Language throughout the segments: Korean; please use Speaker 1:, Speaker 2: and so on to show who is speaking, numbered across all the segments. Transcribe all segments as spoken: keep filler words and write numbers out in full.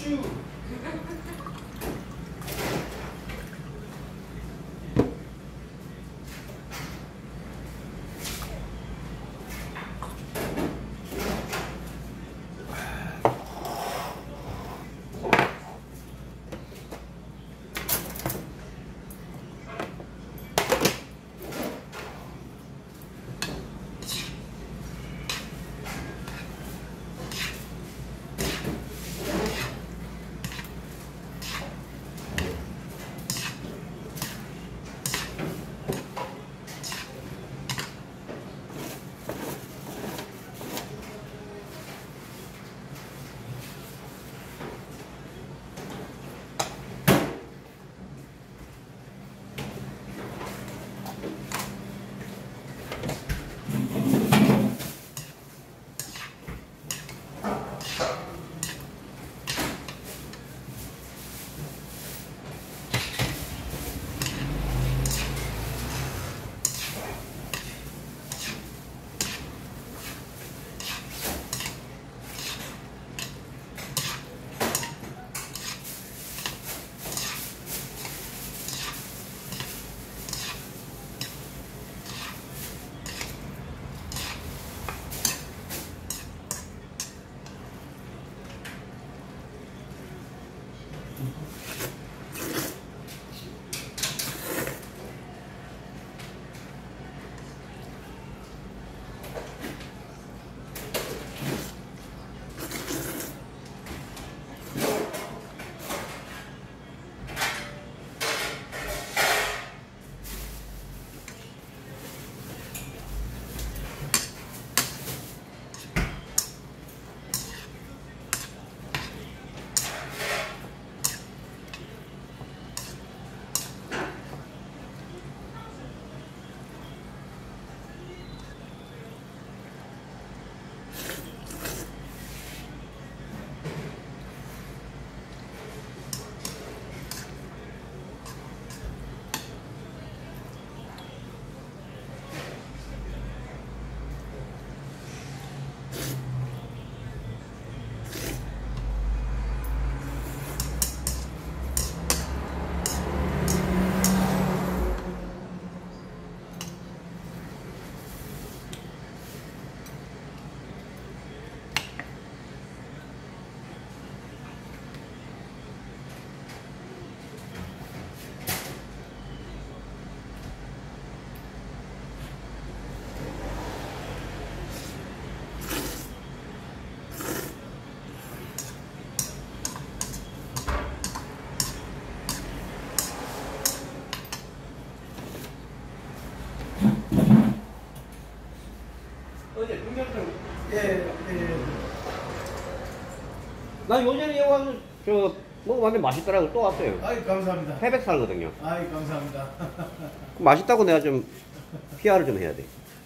Speaker 1: 슈.
Speaker 2: 어제 중경청.
Speaker 1: 예, 예.
Speaker 2: 나 요전에 여기 와서 저 먹어봤는데 맛있더라고 또 왔어요.
Speaker 1: 아이, 감사합니다.
Speaker 2: 태백 살거든요.
Speaker 1: 아이, 감사합니다.
Speaker 2: 맛있다고 내가 좀 피아르 좀 해야 돼.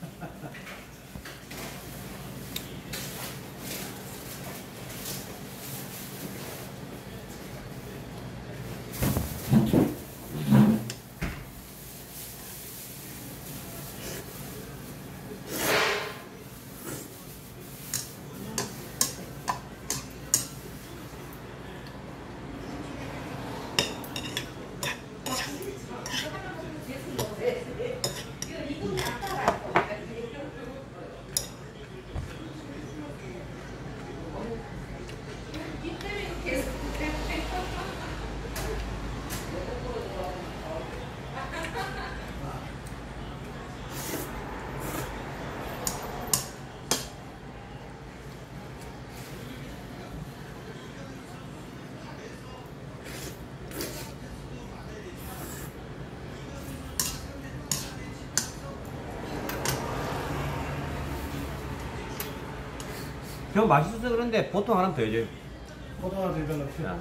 Speaker 2: 저 맛있어서 그런데 보통 하나 더 해줘요.
Speaker 1: 보통 하나 더 넣을게요.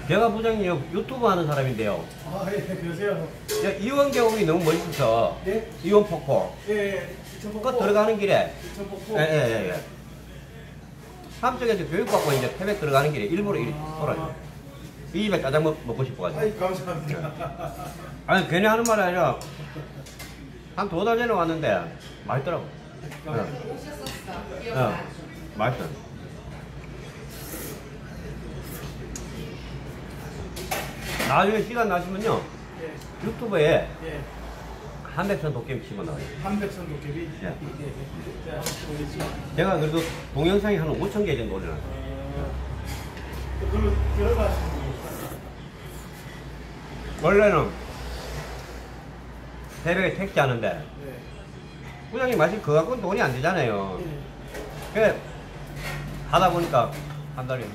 Speaker 2: 제가 부장님 유튜브 하는 사람인데요.
Speaker 1: 아, 예, 그러세요.
Speaker 2: 야, 이원 계곡이 너무 멋있어서
Speaker 1: 예?
Speaker 2: 이원 폭포
Speaker 1: 예, 예.
Speaker 2: 그거 들어가는 길에
Speaker 1: 전복고.
Speaker 2: 예예예 예, 예. 함쪽에서 교육받고 이제 태백 들어가는 길에 일부러 이렇게 돌아요. 이 집에 짜장 먹, 먹고 싶어가지고.
Speaker 1: 아이, 감사합니다.
Speaker 2: 아니 괜히 하는 말이 아니라 한 두 달 전에 왔는데 맛있더라고. 예.
Speaker 3: 오셨었어.
Speaker 2: 예.
Speaker 3: 기억나?
Speaker 2: 맛있어. 나중에 시간 나시면요
Speaker 1: 예,
Speaker 2: 유튜브에
Speaker 1: 예.
Speaker 2: 한백선 도깨비 치고 나와요.
Speaker 1: 한백선 도깨비.
Speaker 2: 예.
Speaker 1: 예. 자, 보겠습니다.
Speaker 2: 제가 그래도 동영상이 한 오천 개 정도 올려놨어요.
Speaker 1: 어, 그걸로 들어가시는 거예요.
Speaker 2: 원래는 새벽에 택시 하는데
Speaker 1: 네.
Speaker 2: 부장님 마실 그거 갖고는 돈이 안 되잖아요.
Speaker 1: 예.
Speaker 2: 그래 하다 보니까 한 달에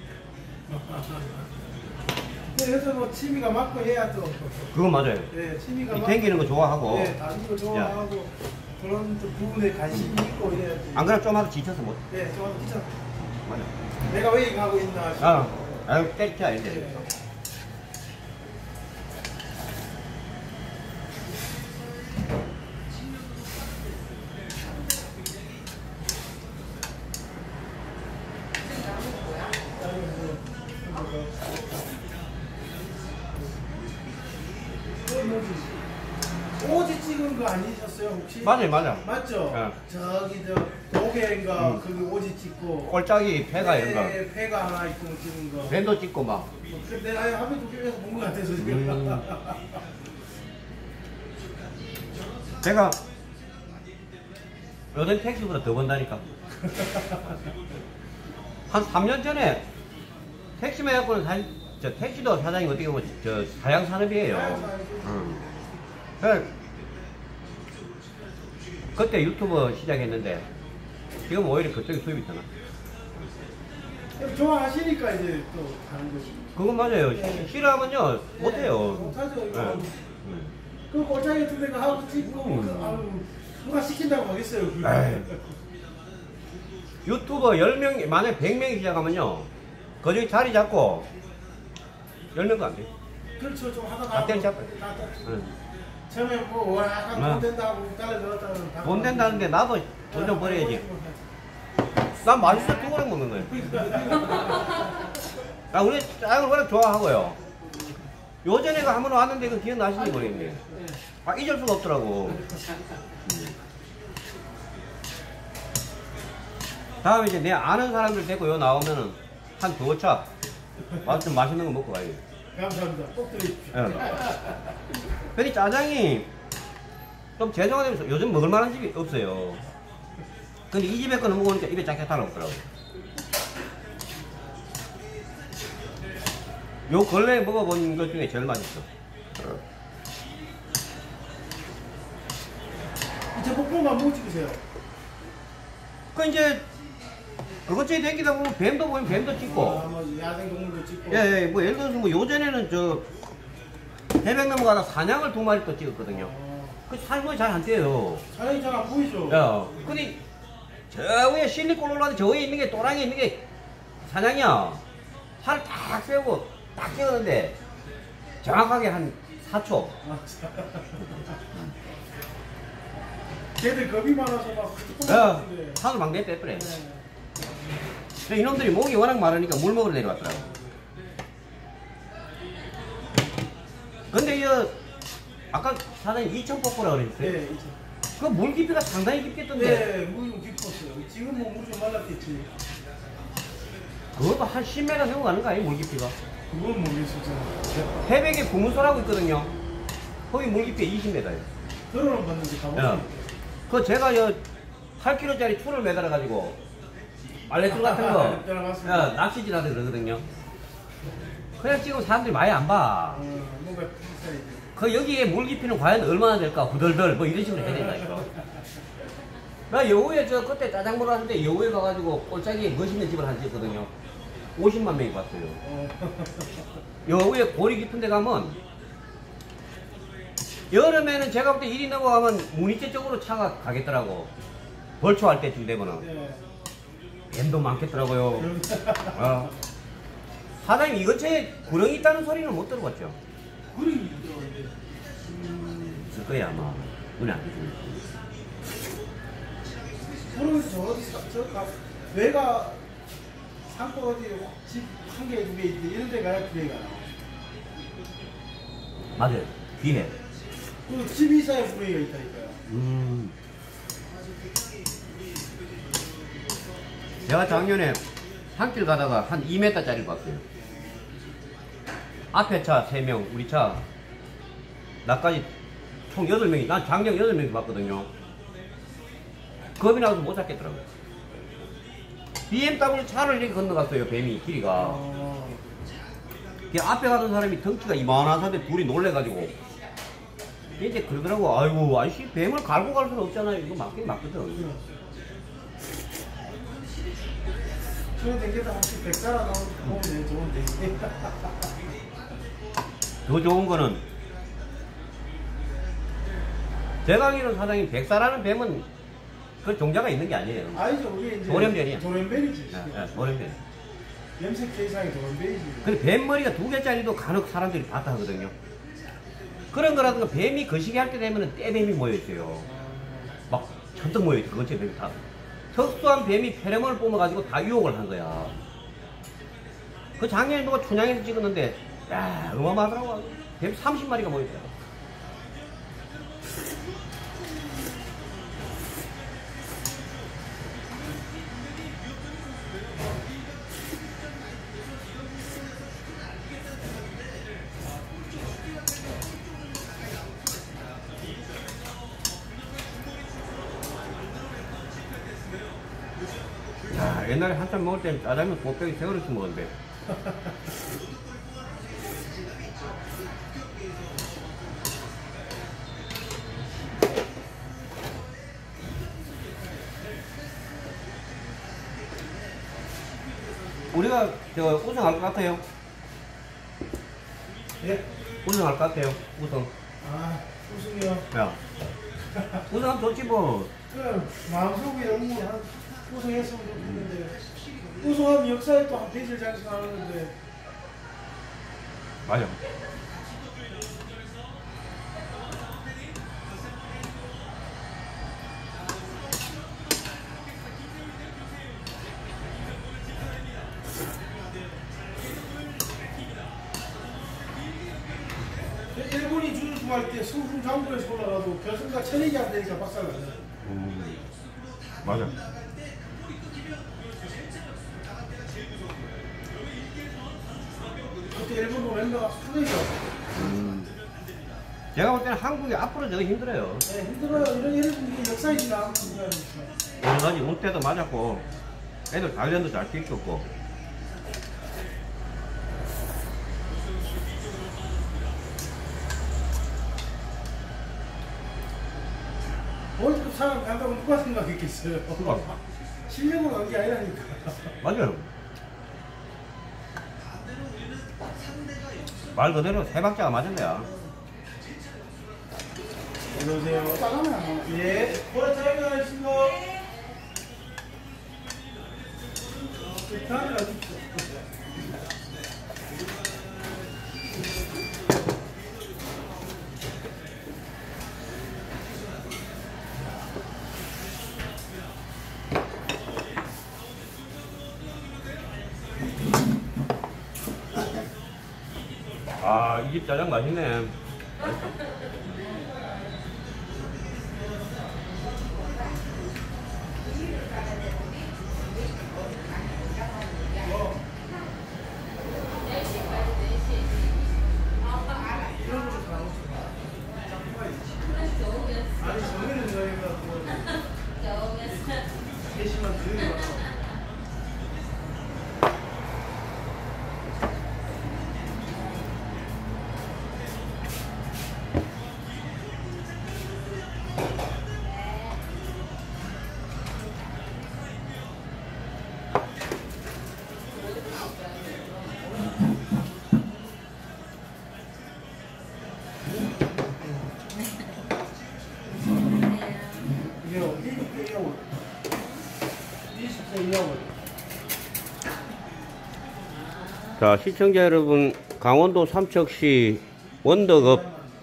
Speaker 1: 그래서 뭐 취미가 맞고 해야 또.
Speaker 2: 그건 맞아요.
Speaker 1: 예, 취미가
Speaker 2: 이
Speaker 1: 맞고.
Speaker 2: 댕기는 거 좋아하고
Speaker 1: 예, 다른 거 좋아하고 그런 또 부분에 관심이 있고 이래야지.
Speaker 2: 안 그러면 좀 하도 지쳐서 못.
Speaker 1: 예, 좋아하고 진짜
Speaker 2: 맞아.
Speaker 1: 내가 왜 이거 하고 있나 싶어.
Speaker 2: 아, 아유 때리지 않는데.
Speaker 1: 예. 오지 찍은 거 아니셨어요 혹시?
Speaker 2: 맞아요, 맞아.
Speaker 1: 맞죠?
Speaker 2: 예.
Speaker 1: 저기 저 도계인가
Speaker 2: 음.
Speaker 1: 거기 오지 찍고
Speaker 2: 꼴짝이 폐가 이런 거.
Speaker 1: 네, 폐가 하나 있고 찍은 거.
Speaker 2: 밴도 찍고 막.
Speaker 1: 근데 내가 하면 도계에서 본 거 같아서 지금.
Speaker 2: 음. 제가 요즘 택시보다 더 번다니까. 한 삼 년 전에 택시만 해갖고는 사실 저 택시도 사장이 어떻게 보면 저 사양 산업이에요. 음. 그래, 그때 유튜브 시작했는데 지금 오히려 그쪽에 수입이 더 나.
Speaker 1: 좋아하시니까 이제 또 다른 거지.
Speaker 2: 그건 맞아요.
Speaker 1: 네.
Speaker 2: 싫어하면요 못해요.
Speaker 1: 못하죠 이거.
Speaker 2: 네. 음.
Speaker 1: 그 골짜기 같은 데가 하고 찍고
Speaker 2: 음.
Speaker 1: 그, 아유, 누가 시킨다고 하겠어요 그거.
Speaker 2: 에이. 유튜버 열 명, 만약에 백 명이 시작하면요 그 중에 자리 잡고 열 명도 안 돼요.
Speaker 1: 그렇죠 좀 하다가
Speaker 2: 다 때려잡아요.
Speaker 1: 다 때-
Speaker 2: 응.
Speaker 1: 처음에 뭐 약간 돈
Speaker 2: 응.
Speaker 1: 된다고 달러 들었다는
Speaker 2: 돈 된다는데 나도 돈 좀 벌어야지. 난 맛있어 두 그릇 먹는 거예요. 아, 우리 짜장을 워낙 좋아하고요. 요전에가 한 번 왔는데 그 기억나시는지 모르겠네. 아, 잊을 수가 없더라고. 다음에 이제 내 아는 사람들 데리고 요 나오면은 한 두 차. 맛 좀 맛있는 거 먹고 가요.
Speaker 1: 감사합니다. 꼭 드립시오.
Speaker 2: 예. 근데 짜장이 좀 죄송하다면서 요즘 먹을 만한 집이 없어요. 근데 이 집에 거는 먹으니까 입에 짝짝 달라붙더라고요. 요 근래에 먹어본 것 중에 제일 맛있어.
Speaker 1: 이제 볶음밥 뭐 찍으세요?
Speaker 2: 그 이제 그것저것 댕기다 보면 뱀도 보면 뱀도 찍고.
Speaker 1: 아, 뭐 야생 동물도 찍고.
Speaker 2: 예, 예, 뭐 예를 들어서 뭐 요전에는 저 해백 넘어가다 사냥을 두 마리 또 찍었거든요.
Speaker 1: 어,
Speaker 2: 그 사냥이 잘 안 돼요.
Speaker 1: 사장님 잘 안 보이죠?
Speaker 2: 야, 근데 저 위에 실리콘 올라가서 저 위에 있는 게 또랑이 있는 게 사냥이야. 팔을 딱 세우고 딱 찍었는데 정확하게 한 사 초.
Speaker 1: 아, 참. 걔들 겁이 많아서 막 흩어져
Speaker 2: 야,
Speaker 1: 같은데.
Speaker 2: 하늘 막내 빼버려.
Speaker 1: 네.
Speaker 2: 근데 이놈들이 목이 워낙 마르니까 물 먹으러 내려왔더라고. 근데 이 아까 사장님 이천 폭포라고 그랬어요?
Speaker 1: 네, 이제.
Speaker 2: 그 물 깊이가 상당히 깊겠던데.
Speaker 1: 네, 물이 깊었어요. 지금 뭐 물이 좀 말랐겠지.
Speaker 2: 그것도 한 십 미터 넘어가는 거 아니에요, 물 깊이가?
Speaker 1: 그건 모르겠었잖아.
Speaker 2: 해백에 구문소라고 있거든요. 거기 물 깊이 이십 미터예요.
Speaker 1: 들어는 봤는데
Speaker 2: 야,
Speaker 1: 가보니까.
Speaker 2: 그 제가 여 팔 킬로짜리 줄을 매달아가지고 말레줄 같은 거
Speaker 1: 따라갔습니다.
Speaker 2: 야, 낚시질 하다 그러거든요. 그냥 지금 사람들이 많이 안 봐.
Speaker 1: 어, 뭔가 비싸야지.
Speaker 2: 그 여기에 물 깊이는 과연 얼마나 될까? 후덜덜 뭐 이런 식으로 해야 된다 이거. 나 여우에 저 그때 짜장 먹으러 왔는데 여우에 가가지고 꼴짝이에 멋있는 집을 한 집거든요. 오십만 명이 봤어요.
Speaker 1: 어.
Speaker 2: 여우에 골이 깊은 데 가면 여름에는 제가 볼 때 일이 넘어가면 문이째 쪽으로 차가 가겠더라고. 벌초할 때쯤 되면은
Speaker 1: 네.
Speaker 2: 뱀도 많겠더라고요. 어. 사장님 이 근처에 구렁이 있다는 소리는 못 들어봤죠?
Speaker 1: 구름이 들어오는데.
Speaker 2: 있을 거야 아마. 눈에 안 보이고.
Speaker 1: 구름이 저 어디 사- 저 가, 외가 산골 어디 집 한 개, 두 개 있는데 이런 데 가야 구렁이가 나와.
Speaker 2: 맞아요. 뒤에.
Speaker 1: 그 집 이사에 구렁이가 있다니까요.
Speaker 2: 음. 제가 작년에 산길 가다가 한 이 미터짜리를 봤어요. 앞에 차 세 명, 우리 차 나까지 총 여덟 명이, 난 작년 여덟 명이 봤거든요. 겁이 나서 못 잡겠더라고요. 비엠더블유 차를 이렇게 건너갔어요, 뱀이, 길이가.
Speaker 1: 어.
Speaker 2: 그 앞에 가던 사람이 덩치가 이만하사대 둘이 놀래가지고. 이제 그러더라고, 아이고, 아이씨, 뱀을 갈고 갈 수는 없잖아요. 이거 맞긴 맞거든.
Speaker 1: 저는 되겠다. 혹시 백사라 나오면 되게 좋은데.
Speaker 2: 더 좋은 거는, 제가 알기로는 사장님, 백사라는 뱀은 그 종자가 있는 게 아니에요.
Speaker 1: 아니죠. 그게 이제
Speaker 2: 돌연변이야.
Speaker 1: 돌연변이지.
Speaker 2: 예, 예, 돌연변.
Speaker 1: 염색 제이상이 돌연변이지.
Speaker 2: 근데 뱀머리가 두 개짜리도 간혹 사람들이 봤다 하거든요. 그런 거라든가 뱀이 거시기 할 때 되면은 떼뱀이 모여있어요. 막 천떡 모여있어. 그 근처에 뱀이 다. 특수한 뱀이 페레몬을 뿜어가지고 다 유혹을 한 거야. 그 작년에 누가 춘향에서 찍었는데, 야, 어마어마하더라고. 뱀 삼십 마리가 모여있더라고. 야, 옛날에 한참 먹을 때 짜장면 곱빼기 세 그릇씩 먹었는데. 우리가 저 우승할 것 같아요.
Speaker 1: 예?
Speaker 2: 우승할 것 같아요. 우승.
Speaker 1: 아, 우승이요.
Speaker 2: 야, 우승하면 좋지 뭐.
Speaker 1: 그 마음속에 너무 한 우승했으면 좋겠는데 우승하면 역사에 또 한 페이지를 장식하는데
Speaker 2: 맞아.
Speaker 1: 일본이 준우승할 때 승승 장구에서 올라가도 결승가 천이기 안 되니까 박살났네.
Speaker 2: 음, 맞아.
Speaker 1: 그때 일본도 멤버가 상당히 좋았어.
Speaker 2: 음. 제가 볼 때는 한국이 앞으로 더 힘들어요.
Speaker 1: 네, 힘들어요. 이런 이런 이게 역사이지 나.
Speaker 2: 여러 가지 운때도 맞았고, 애들 단련도 잘 시켰고.
Speaker 1: 월드컵 사람 간다고 누가 생각했겠어요?
Speaker 2: 그거
Speaker 1: 실력으로 간 게 아니라니까.
Speaker 2: 맞아요. 말 그대로 세 박자가 맞은 거야.
Speaker 1: 안녕하세요. 따가면 예. 보라 타이밍 하겠습니다. 다음에 가십시오.
Speaker 2: 아, 이 집 짜장 맛있네.
Speaker 1: 아니, 정면은 저희가 대신만 드리는 거. 이게 어디 이하고 이십 세 이하고
Speaker 2: 자, 시청자 여러분, 강원도 삼척시 원더급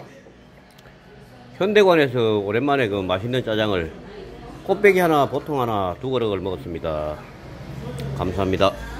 Speaker 2: 현대관에서 오랜만에 그 맛있는 짜장을 꽃배기 하나, 보통 하나, 두 그릇을 먹었습니다. 감사합니다.